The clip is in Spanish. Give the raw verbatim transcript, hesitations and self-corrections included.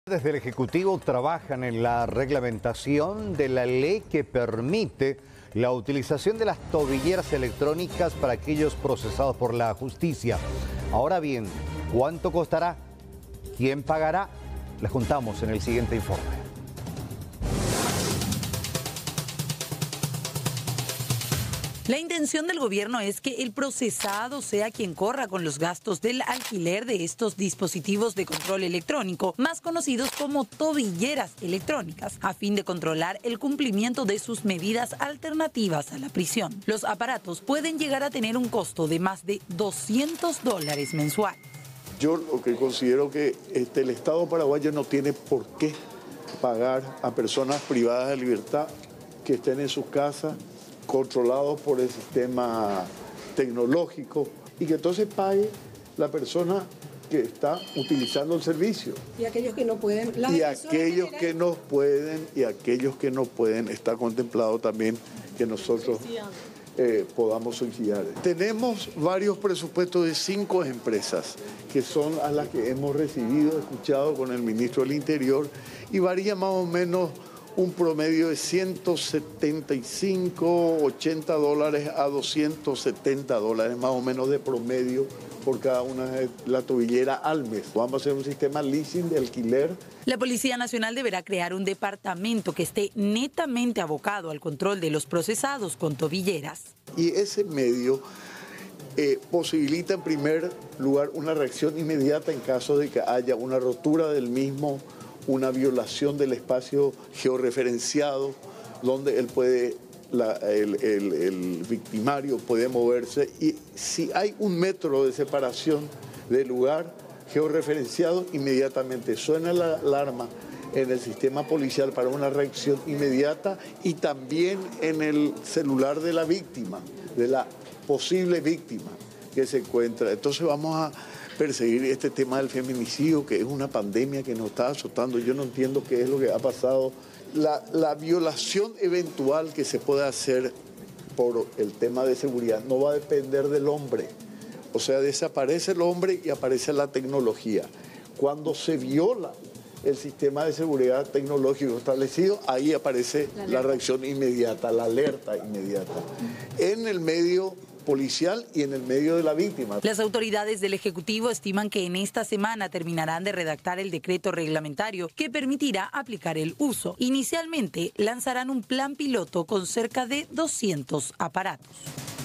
Desde el Ejecutivo trabajan en la reglamentación de la ley que permite la utilización de las tobilleras electrónicas para aquellos procesados por la justicia. Ahora bien, ¿cuánto costará? ¿Quién pagará? Les contamos en el siguiente informe. La intención del gobierno es que el procesado sea quien corra con los gastos del alquiler de estos dispositivos de control electrónico, más conocidos como tobilleras electrónicas, a fin de controlar el cumplimiento de sus medidas alternativas a la prisión. Los aparatos pueden llegar a tener un costo de más de doscientos dólares mensuales. Yo lo que considero que este, el Estado paraguayo no tiene por qué pagar a personas privadas de libertad que estén en sus casas, controlados por el sistema tecnológico, y que entonces pague la persona que está utilizando el servicio. Y aquellos que no pueden. Y aquellos que no pueden, y aquellos que no pueden, está contemplado también que nosotros eh, podamos subsidiar. Tenemos varios presupuestos de cinco empresas, que son a las que hemos recibido, escuchado con el ministro del Interior, y varía más o menos un promedio de ciento setenta y cinco, ochenta dólares a doscientos setenta dólares más o menos de promedio por cada una de la tobillera al mes. Vamos a hacer un sistema leasing de alquiler. La Policía Nacional deberá crear un departamento que esté netamente abocado al control de los procesados con tobilleras. Y ese medio eh, posibilita en primer lugar una reacción inmediata en caso de que haya una rotura del mismo, una violación del espacio georreferenciado, donde él puede, la, el, el, el victimario puede moverse, y si hay un metro de separación del lugar georreferenciado, inmediatamente suena la alarma en el sistema policial para una reacción inmediata, y también en el celular de la víctima, de la posible víctima que se encuentra. Entonces vamos a perseguir este tema del feminicidio, que es una pandemia que nos está azotando. Yo no entiendo qué es lo que ha pasado. La, la violación eventual que se pueda hacer por el tema de seguridad no va a depender del hombre. O sea, desaparece el hombre y aparece la tecnología. Cuando se viola el sistema de seguridad tecnológico establecido, ahí aparece la, la reacción inmediata, la alerta inmediata. En el medio policial y en el medio de la víctima. Las autoridades del Ejecutivo estiman que en esta semana terminarán de redactar el decreto reglamentario que permitirá aplicar el uso. Inicialmente lanzarán un plan piloto con cerca de doscientos aparatos.